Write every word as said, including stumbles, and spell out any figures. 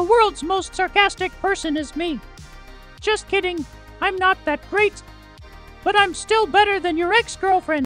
The world's most sarcastic person is me. Just kidding, I'm not that great. But I'm still better than your ex-girlfriend.